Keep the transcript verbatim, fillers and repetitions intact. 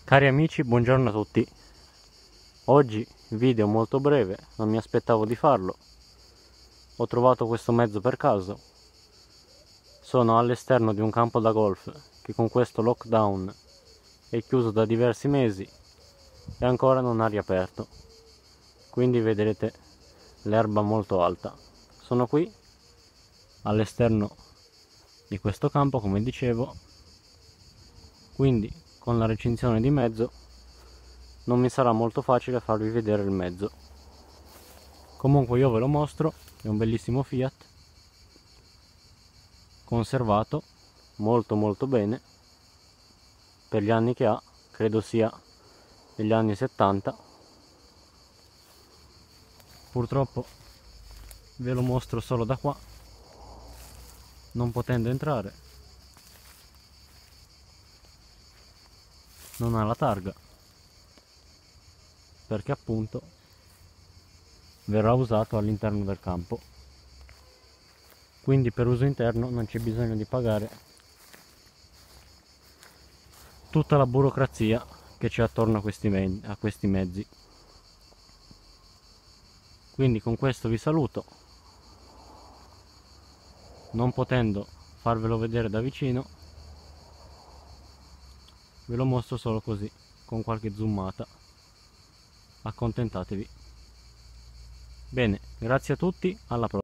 Cari amici, buongiorno a tutti. Oggi video molto breve, non mi aspettavo di farlo. Ho trovato questo mezzo per caso. Sono all'esterno di un campo da golf che con questo lockdown è chiuso da diversi mesi e ancora non ha riaperto. Quindi vedrete l'erba molto alta. Sono qui all'esterno di questo campo, come dicevo, quindi con la recinzione di mezzo non mi sarà molto facile farvi vedere il mezzo. Comunque io ve lo mostro, è un bellissimo Fiat conservato molto molto bene per gli anni che ha, credo sia degli anni settanta. Purtroppo ve lo mostro solo da qua, non potendo entrare. Non ha la targa perché appunto verrà usato all'interno del campo, quindi per uso interno non c'è bisogno di pagare tutta la burocrazia che c'è attorno a questi, me a questi mezzi. Quindi con questo vi saluto, non potendo farvelo vedere da vicino ve lo mostro solo così, con qualche zoomata. Accontentatevi. Bene, grazie a tutti, alla prossima.